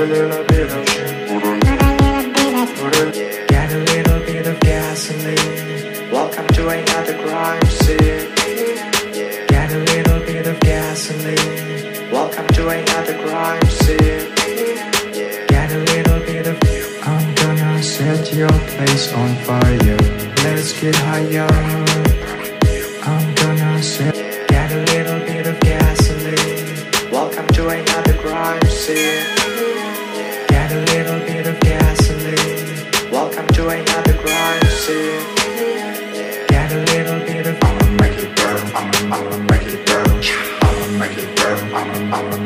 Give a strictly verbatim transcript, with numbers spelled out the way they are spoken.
little bit of get a little bit of gasoline. Welcome to another crime scene. Get a little bit of gasoline. Welcome to another crime scene. Get a little bit of. I'm gonna set your place on fire. Let's get higher. I'm gonna set. Get a little bit of gasoline. Welcome to another crime scene. Get a little bit of gasoline. Welcome to another crime scene. Get a little bit of. I'ma make it burn. I'ma, I'ma make it burn. I'ma make it burn. I'ma, I'ma